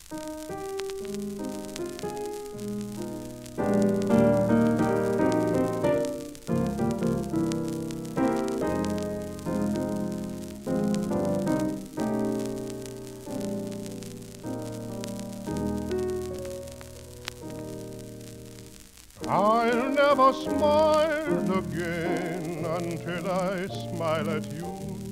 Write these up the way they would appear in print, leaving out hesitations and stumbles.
I'll never smile again until I smile at you.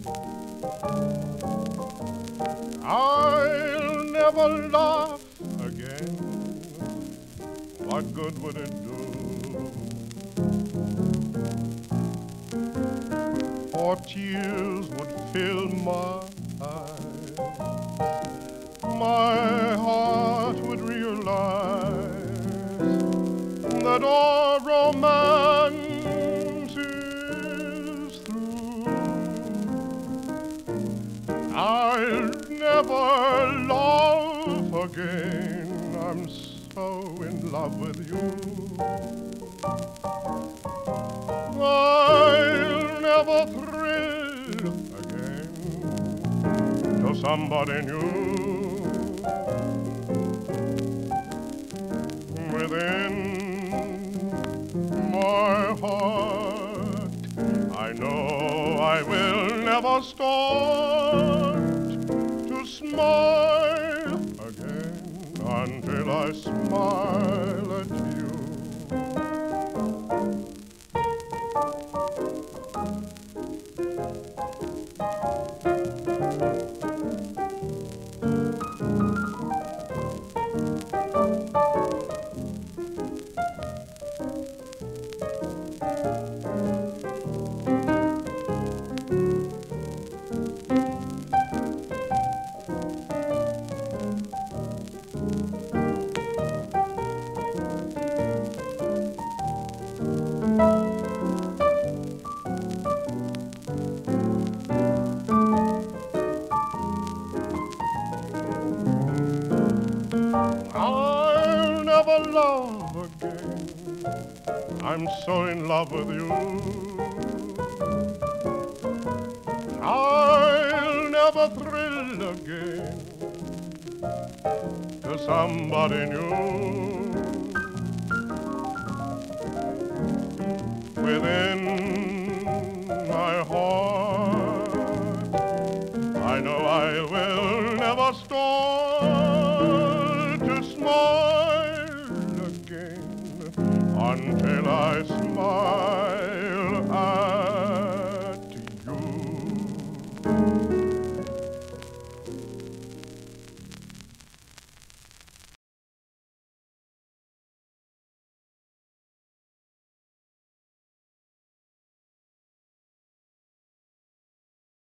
I'll never laugh again. What good would it do? For tears would fill my eyes. My heart would realize that all romance is through. I'll never love again. I'm so in love with you. I'll never thrill again to somebody new. Within my heart, I know I will never start to smile again until I smile at you. I'll never love again. I'm so in love with you. I'll never thrill again to somebody new. Within my heart, I know I will never start to smile again until I smile